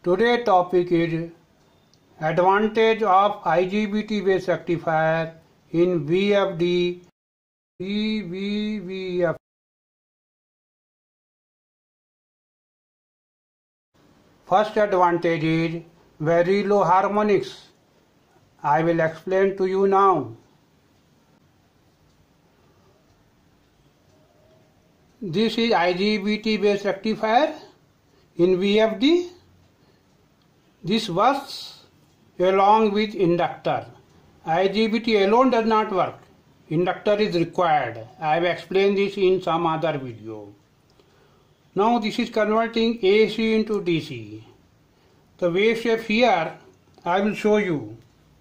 Today's topic is advantage of IGBT based rectifier in VFD VVVF. First advantage is very low harmonics. I will explain to you now. This is IGBT based rectifier in VFD. This works along with inductor. IGBT alone does not work. Inductor is required. I have explained this in some other video. Now this is converting AC into DC. The wave shape here I will show you.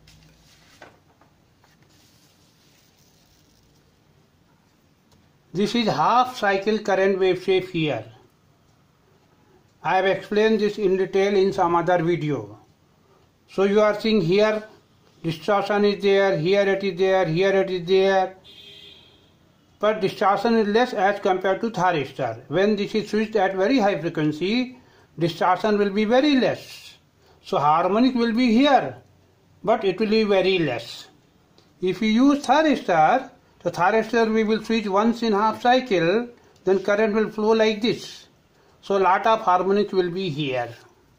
This is half cycle current wave shape here. I have explained this in detail in some other video. So you are seeing here distortion is there, here it is there, here it is there. But distortion is less as compared to thyristor. When this is switched at very high frequency, distortion will be very less. So harmonic will be here, but it will be very less. If you use thyristor, the thyristor we will switch once in half cycle, then current will flow like this. So lot of harmonics will be here.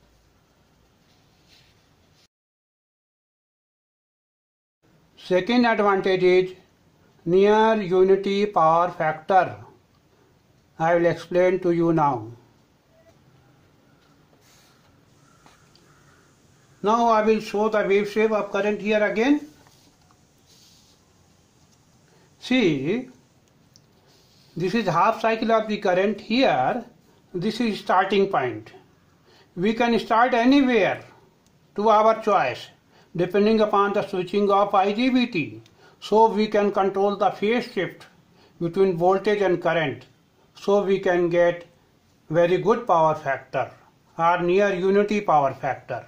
Second advantage is near unity power factor. I will explain to you now. Now I will show the wave shape of current here again. See, this is half cycle of the current here. This is starting point. We can start anywhere to our choice depending upon the switching of IGBT. So we can control the phase shift between voltage and current. So we can get very good power factor or near unity power factor.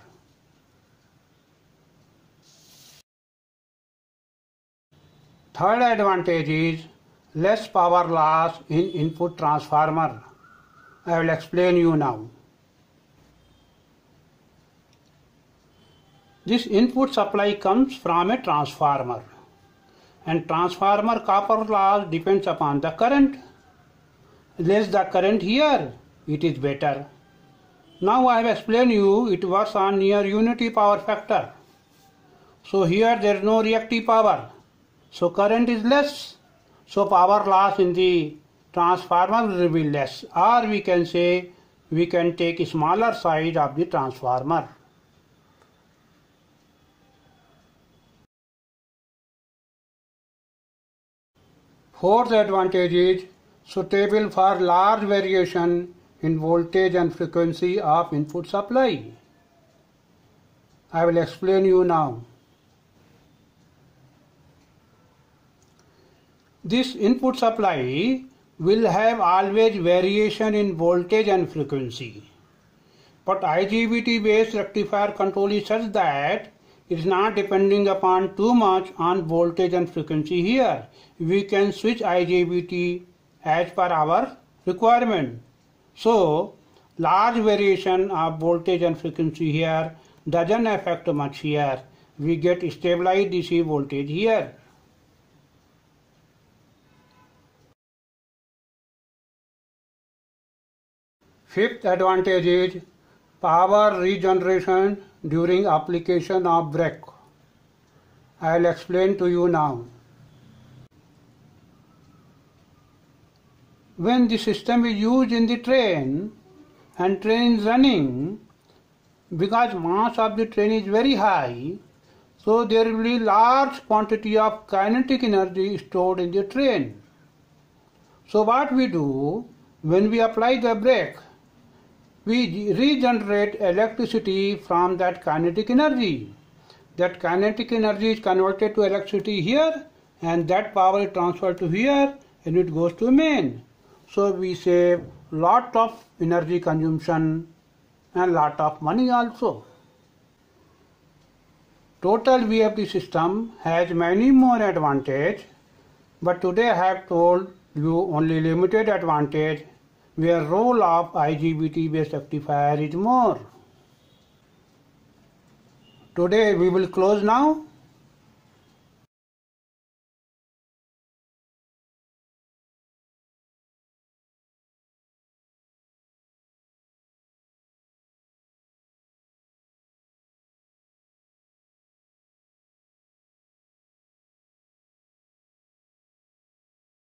Third advantage is less power loss in input transformer. I will explain you now. This input supply comes from a transformer, and transformer copper loss depends upon the current. Less the current here, it is better. Now I have explained you it works on near unity power factor. So here there is no reactive power. So current is less. So power loss in the transformer will be less, or we can say we can take a smaller size of the transformer. Fourth advantage is suitable for large variation in voltage and frequency of input supply. I will explain you now. This input supply will have always variation in voltage and frequency. But IGBT based rectifier control is such that it is not depending upon too much on voltage and frequency here. We can switch IGBT as per our requirement. So large variation of voltage and frequency here doesn't affect much here. We get stabilized DC voltage here. Fifth advantage is power regeneration during application of brake. I will explain to you now. When the system is used in the train and train is running, because mass of the train is very high, so there will be large quantity of kinetic energy stored in the train. So what we do, when we apply the brake, we regenerate electricity from that kinetic energy. That kinetic energy is converted to electricity here, and that power is transferred to here and it goes to main. So we save lot of energy consumption and lot of money also. Total VFD system has many more advantages, but today I have told you only limited advantage where role of IGBT based rectifier is more. today we will close now.